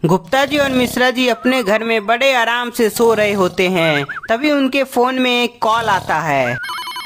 गुप्ता जी और मिश्रा जी अपने घर में बड़े आराम से सो रहे होते हैं। तभी उनके फोन में एक कॉल आता है।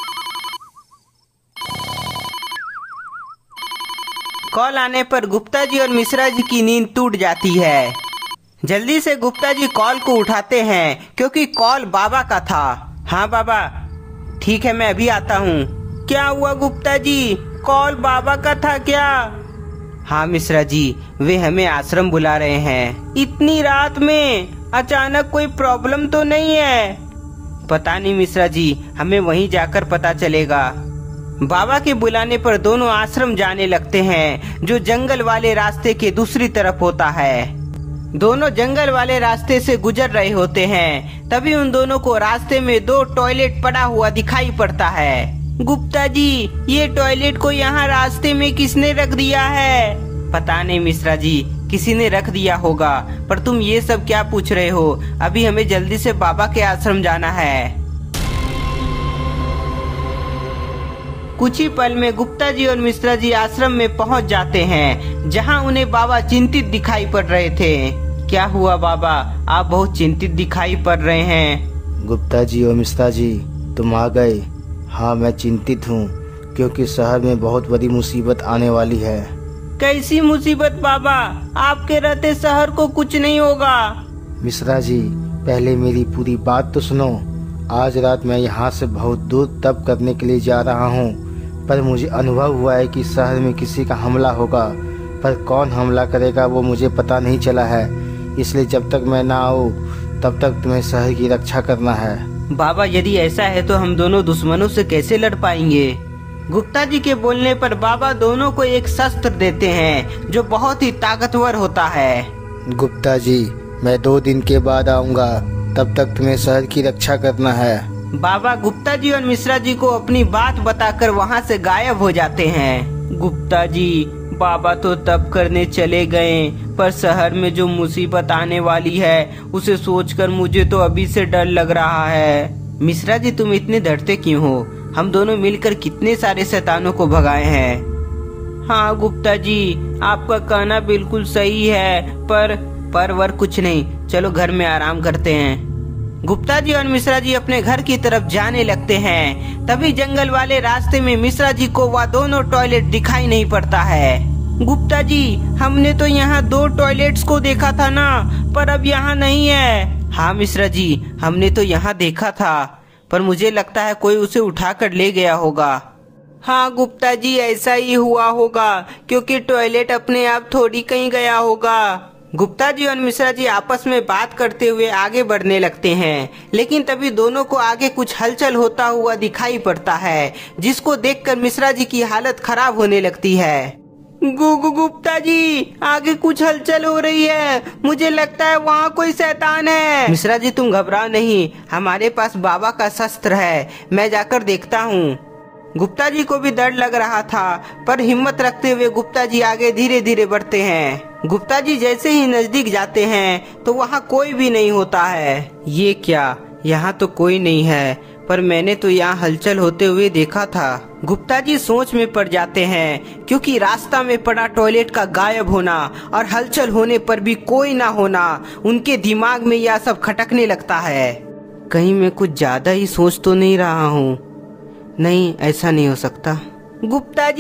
कॉल आने पर गुप्ता जी और मिश्रा जी की नींद टूट जाती है। जल्दी से गुप्ता जी कॉल को उठाते हैं क्योंकि कॉल बाबा का था। हाँ बाबा, ठीक है, मैं अभी आता हूँ। क्या हुआ गुप्ता जी, कॉल बाबा का था क्या? हाँ मिश्रा जी, वे हमें आश्रम बुला रहे हैं। इतनी रात में अचानक कोई प्रॉब्लम तो नहीं है? पता नहीं मिश्रा जी, हमें वहीं जाकर पता चलेगा। बाबा के बुलाने पर दोनों आश्रम जाने लगते हैं, जो जंगल वाले रास्ते के दूसरी तरफ होता है। दोनों जंगल वाले रास्ते से गुजर रहे होते हैं। तभी उन दोनों को रास्ते में 2 टॉयलेट पड़ा हुआ दिखाई पड़ता है। गुप्ता जी, ये टॉयलेट को यहाँ रास्ते में किसने रख दिया है? पता नहीं मिश्रा जी, किसी ने रख दिया होगा। पर तुम ये सब क्या पूछ रहे हो? अभी हमें जल्दी से बाबा के आश्रम जाना है। कुछ ही पल में गुप्ता जी और मिश्रा जी आश्रम में पहुंच जाते हैं, जहां उन्हें बाबा चिंतित दिखाई पड़ रहे थे। क्या हुआ बाबा, आप बहुत चिंतित दिखाई पड़ रहे हैं? गुप्ता जी और मिश्रा जी, तुम आ गए। हाँ, मैं चिंतित हूँ क्योंकि शहर में बहुत बड़ी मुसीबत आने वाली है। कैसी मुसीबत बाबा? आपके रहते शहर को कुछ नहीं होगा। मिश्रा जी, पहले मेरी पूरी बात तो सुनो। आज रात मैं यहाँ से बहुत दूर तप करने के लिए जा रहा हूँ, पर मुझे अनुभव हुआ है कि शहर में किसी का हमला होगा, पर कौन हमला करेगा वो मुझे पता नहीं चला है। इसलिए जब तक मैं ना आऊँ तब तक तुम्हें शहर की रक्षा करना है। बाबा, यदि ऐसा है तो हम दोनों दुश्मनों से कैसे लड़ पाएंगे? गुप्ता जी के बोलने पर बाबा दोनों को एक शस्त्र देते हैं जो बहुत ही ताकतवर होता है। गुप्ता जी, मैं 2 दिन के बाद आऊँगा, तब तक तुम्हें शहर की रक्षा करना है। बाबा गुप्ता जी और मिश्रा जी को अपनी बात बताकर वहाँ से गायब हो जाते हैं। गुप्ता जी, बाबा तो तप करने चले गए, पर शहर में जो मुसीबत आने वाली है उसे सोचकर मुझे तो अभी से डर लग रहा है। मिश्रा जी, तुम इतने डरते क्यों हो? हम दोनों मिलकर कितने सारे शैतानों को भगाए हैं। हाँ गुप्ता जी, आपका कहना बिल्कुल सही है, पर कुछ नहीं, चलो घर में आराम करते हैं। गुप्ता जी और मिश्रा जी अपने घर की तरफ जाने लगते हैं। तभी जंगल वाले रास्ते में मिश्रा जी को वह दोनों टॉयलेट दिखाई नहीं पड़ता है। गुप्ता जी, हमने तो यहाँ 2 टॉयलेट्स को देखा था ना, पर अब यहाँ नहीं है। हाँ मिश्रा जी, हमने तो यहाँ देखा था, पर मुझे लगता है कोई उसे उठाकर ले गया होगा। हाँ गुप्ता जी, ऐसा ही हुआ होगा, क्योंकि टॉयलेट अपने आप थोड़ी कहीं गया होगा। गुप्ता जी और मिश्रा जी आपस में बात करते हुए आगे बढ़ने लगते हैं, लेकिन तभी दोनों को आगे कुछ हलचल होता हुआ दिखाई पड़ता है, जिसको देखकर मिश्रा जी की हालत खराब होने लगती है। गुप्ता जी, आगे कुछ हलचल हो रही है, मुझे लगता है वहाँ कोई शैतान है। मिश्रा जी, तुम घबराओ नहीं, हमारे पास बाबा का शस्त्र है, मैं जाकर देखता हूँ। गुप्ता जी को भी डर लग रहा था, पर हिम्मत रखते हुए गुप्ता जी आगे धीरे धीरे बढ़ते हैं। गुप्ता जी जैसे ही नजदीक जाते हैं तो वहाँ कोई भी नहीं होता है। ये क्या, यहाँ तो कोई नहीं है, पर मैंने तो यहाँ हलचल होते हुए देखा था। गुप्ता जी सोच में पड़ जाते हैं, क्योंकि रास्ता में पड़ा टॉयलेट का गायब होना और हलचल होने पर भी कोई ना होना, उनके दिमाग में यह सब खटकने लगता है। कहीं मैं कुछ ज्यादा ही सोच तो नहीं रहा हूँ? नहीं, ऐसा नहीं हो सकता। गुप्ता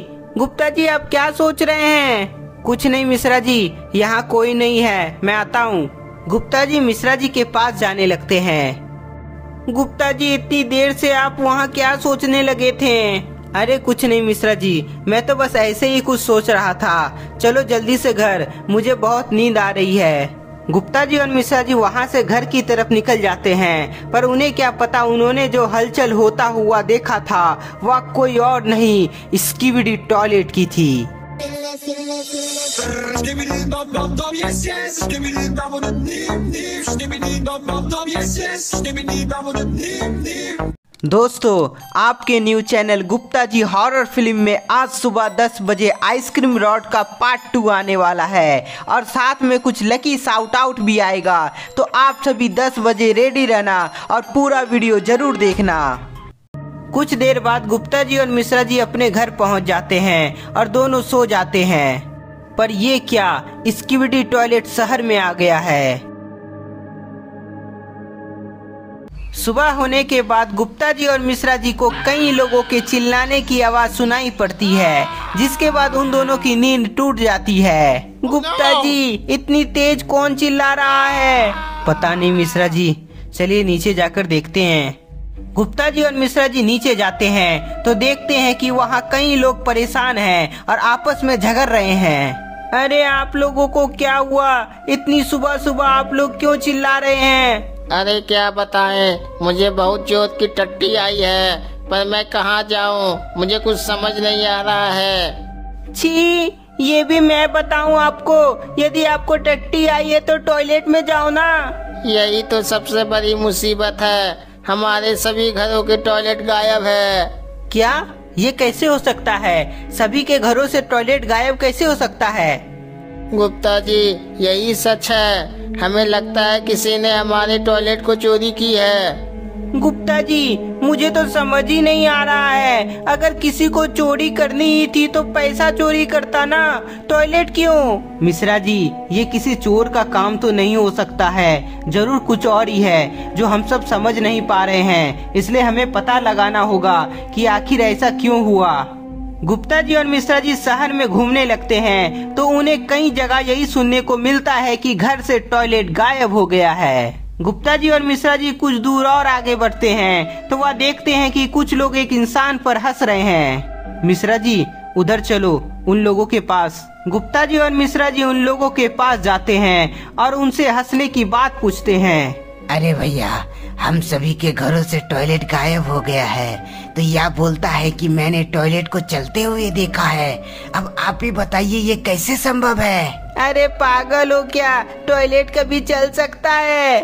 जी आप क्या सोच रहे हैं? कुछ नहीं मिश्रा जी, यहाँ कोई नहीं है, मैं आता हूँ। गुप्ता जी मिश्रा जी के पास जाने लगते हैं। गुप्ता जी, इतनी देर से आप वहाँ क्या सोचने लगे थे? अरे कुछ नहीं मिश्रा जी, मैं तो बस ऐसे ही कुछ सोच रहा था। चलो जल्दी से घर, मुझे बहुत नींद आ रही है। गुप्ता जी और मिश्रा जी वहाँ से घर की तरफ निकल जाते हैं, पर उन्हें क्या पता, उन्होंने जो हलचल होता हुआ देखा था वह कोई और नहीं, स्कीबिडी टॉयलेट की थी। दोस्तों, आपके new channel Gupta ji horror film में आज सुबह 10 बजे आइसक्रीम रॉड का पार्ट 2 आने वाला है, और साथ में कुछ लकी शाउट आउट भी आएगा। तो आप सभी 10 बजे रेडी रहना और पूरा वीडियो जरूर देखना। कुछ देर बाद गुप्ता जी और मिश्रा जी अपने घर पहुंच जाते हैं और दोनों सो जाते हैं। पर ये क्या, स्किबिडी टॉयलेट शहर में आ गया है। सुबह होने के बाद गुप्ता जी और मिश्रा जी को कई लोगों के चिल्लाने की आवाज सुनाई पड़ती है, जिसके बाद उन दोनों की नींद टूट जाती है। गुप्ता जी, इतनी तेज कौन चिल्ला रहा है? पता नहीं मिश्रा जी, चलिए नीचे जाकर देखते हैं। गुप्ता जी और मिश्रा जी नीचे जाते हैं तो देखते हैं कि वहाँ कई लोग परेशान हैं और आपस में झगड़ रहे हैं। अरे आप लोगों को क्या हुआ? इतनी सुबह सुबह आप लोग क्यों चिल्ला रहे हैं? अरे क्या बताएं, मुझे बहुत जोर की टट्टी आई है, पर मैं कहाँ जाऊँ, मुझे कुछ समझ नहीं आ रहा है। छी, ये भी मैं बताऊँ आपको? यदि आपको टट्टी आई है तो टॉयलेट में जाओ ना। यही तो सबसे बड़ी मुसीबत है, हमारे सभी घरों के टॉयलेट गायब है। क्या? ये कैसे हो सकता है? सभी के घरों से टॉयलेट गायब कैसे हो सकता है? गुप्ता जी, यही सच है। हमें लगता है किसी ने हमारे टॉयलेट को चोरी की है। गुप्ता जी, मुझे तो समझ ही नहीं आ रहा है। अगर किसी को चोरी करनी ही थी तो पैसा चोरी करता ना, टॉयलेट क्यों? मिश्रा जी, ये किसी चोर का काम तो नहीं हो सकता है, जरूर कुछ और ही है जो हम सब समझ नहीं पा रहे हैं। इसलिए हमें पता लगाना होगा कि आखिर ऐसा क्यों हुआ। गुप्ता जी और मिश्रा जी शहर में घूमने लगते हैं तो उन्हें कई जगह यही सुनने को मिलता है कि घर से टॉयलेट गायब हो गया है। गुप्ता जी और मिश्रा जी कुछ दूर और आगे बढ़ते हैं तो वह देखते हैं कि कुछ लोग एक इंसान पर हंस रहे हैं। मिश्रा जी, उधर चलो, उन लोगों के पास। गुप्ता जी और मिश्रा जी उन लोगों के पास जाते हैं और उनसे हंसने की बात पूछते हैं। अरे भैया, हम सभी के घरों से टॉयलेट गायब हो गया है, तो यह बोलता है कि मैंने टॉयलेट को चलते हुए देखा है। अब आप ही बताइए ये कैसे संभव है? अरे पागल हो क्या? टॉयलेट कभी चल सकता है?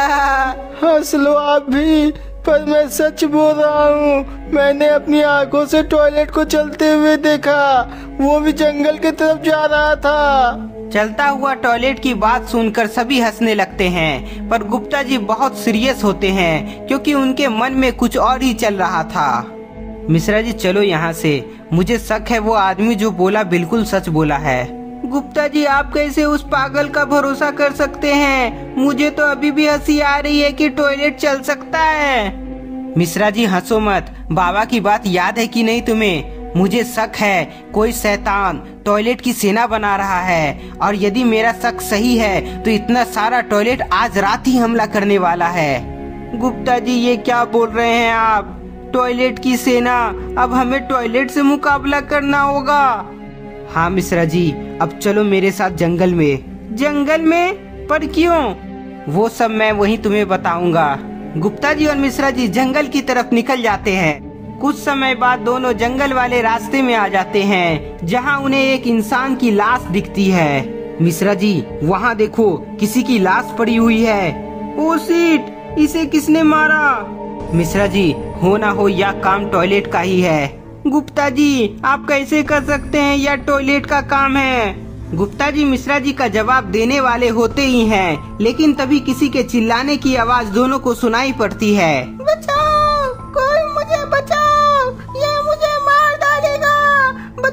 हंस लो आप भी, पर मैं सच बोल रहा हूँ। मैंने अपनी आंखों से टॉयलेट को चलते हुए देखा, वो भी जंगल की तरफ जा रहा था। चलता हुआ टॉयलेट की बात सुनकर सभी हंसने लगते हैं, पर गुप्ता जी बहुत सीरियस होते हैं क्योंकि उनके मन में कुछ और ही चल रहा था। मिश्रा जी, चलो यहाँ से, मुझे शक है वो आदमी जो बोला बिल्कुल सच बोला है। गुप्ता जी, आप कैसे उस पागल का भरोसा कर सकते हैं? मुझे तो अभी भी हंसी आ रही है कि टॉयलेट चल सकता है। मिश्रा जी हंसो मत, बाबा की बात याद है कि नहीं तुम्हें? मुझे शक है कोई शैतान टॉयलेट की सेना बना रहा है, और यदि मेरा शक सही है तो इतना सारा टॉयलेट आज रात ही हमला करने वाला है। गुप्ता जी, ये क्या बोल रहे हैं आप? टॉयलेट की सेना? अब हमें टॉयलेट से मुकाबला करना होगा। हाँ मिश्रा जी, अब चलो मेरे साथ जंगल में। जंगल में? पर क्यों? वो सब मैं वहीं तुम्हें बताऊंगा। गुप्ता जी और मिश्रा जी जंगल की तरफ निकल जाते हैं। कुछ समय बाद दोनों जंगल वाले रास्ते में आ जाते हैं, जहां उन्हें एक इंसान की लाश दिखती है। मिश्रा जी, वहां देखो, किसी की लाश पड़ी हुई है। ओ शिट, इसे किसने मारा? मिश्रा जी, हो ना हो यह काम टॉयलेट का ही है। गुप्ता जी, आप कैसे कर सकते हैं? यह टॉयलेट का काम है। गुप्ता जी मिश्रा जी का जवाब देने वाले होते ही हैं, लेकिन तभी किसी के चिल्लाने की आवाज दोनों को सुनाई पड़ती है। बचाओ, कोई मुझे बचाओ, ये मुझे मार डालेगा,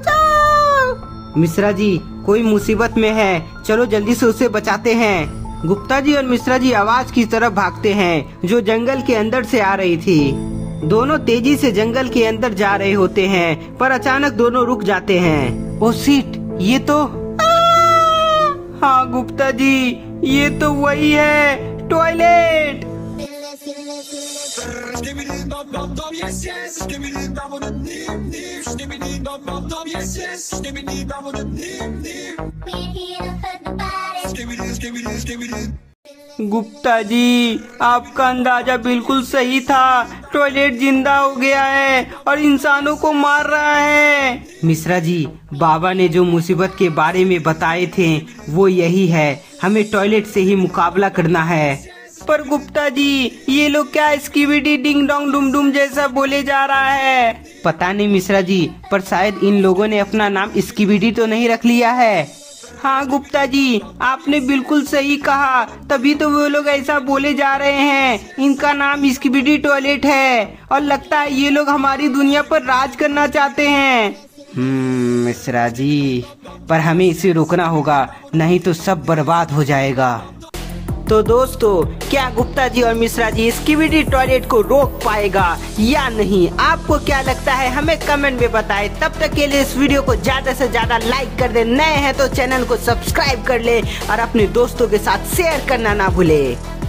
बचाओ। मिश्रा जी, कोई मुसीबत में है, चलो जल्दी से उसे बचाते हैं। गुप्ता जी और मिश्रा जी आवाज की तरफ भागते हैं जो जंगल के अंदर से आ रही थी। दोनों तेजी से जंगल के अंदर जा रहे होते हैं, पर अचानक दोनों रुक जाते हैं। ओ शिट, ये तो हाँ गुप्ता जी, ये तो वही है, टॉयलेट। गुप्ता जी, आपका अंदाजा बिल्कुल सही था, टॉयलेट जिंदा हो गया है और इंसानों को मार रहा है। मिश्रा जी, बाबा ने जो मुसीबत के बारे में बताए थे वो यही है, हमें टॉयलेट से ही मुकाबला करना है। पर गुप्ता जी, ये लोग क्या स्किबिडी डिंग डोंग डुम डुम जैसा बोले जा रहा है? पता नहीं मिश्रा जी, पर शायद इन लोगों ने अपना नाम स्किबिडी तो नहीं रख लिया है। हाँ गुप्ता जी, आपने बिल्कुल सही कहा, तभी तो वो लोग ऐसा बोले जा रहे हैं। इनका नाम स्किबिडी टॉयलेट है और लगता है ये लोग हमारी दुनिया पर राज करना चाहते हैं। मिश्रा जी, पर हमें इसे रोकना होगा, नहीं तो सब बर्बाद हो जाएगा। तो दोस्तों, क्या गुप्ता जी और मिश्रा जी स्किबिडी टॉयलेट को रोक पाएगा या नहीं? आपको क्या लगता है हमें कमेंट में बताएं। तब तक के लिए इस वीडियो को ज्यादा से ज्यादा लाइक कर दे, नए हैं तो चैनल को सब्सक्राइब कर ले और अपने दोस्तों के साथ शेयर करना ना भूले।